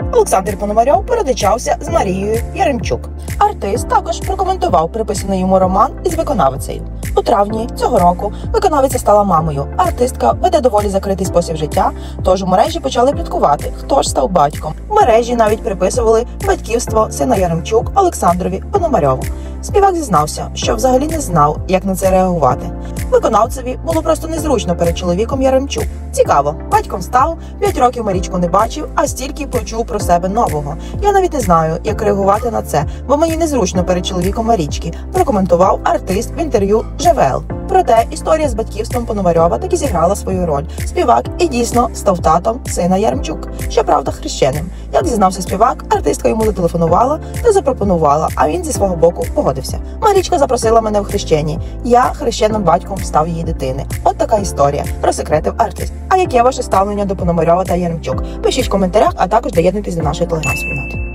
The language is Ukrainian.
Олександр Пономарьов передичався з Марією Яремчук. Артист також прокоментував приписаний йому роман із виконавицею. У травні цього року виконавиця стала мамою. Артистка веде доволі закритий спосіб життя, тож у мережі почали пліткувати, хто ж став батьком. В мережі навіть приписували батьківство сина Яремчук Олександрові Пономарьову. Співак зізнався, що взагалі не знав, як на це реагувати. Виконавцеві було просто незручно перед чоловіком Яремчук. Цікаво, батьком став, 5 років Марічку не бачив, а стільки почув про себе нового. Я навіть не знаю, як реагувати на це, бо мені незручно перед чоловіком Марічки, прокоментував артист в інтерв'ю «ЖВЛ». Проте історія з батьківством Пономарьова таки зіграла свою роль. Співак і дійсно став татом сина Яремчук, щоправда хрещеним. Як зізнався співак, артистка йому зателефонувала та запропонувала, а він зі свого боку погодився. Марічка запросила мене в хрещенні. Я хрещеним батьком став її дитини. От така історія, розсекретив артист. А яке ваше ставлення до Пономарьова та Яремчук? Пишіть в коментарях, а також доєднуйтесь до нашої телеграм-спільноти.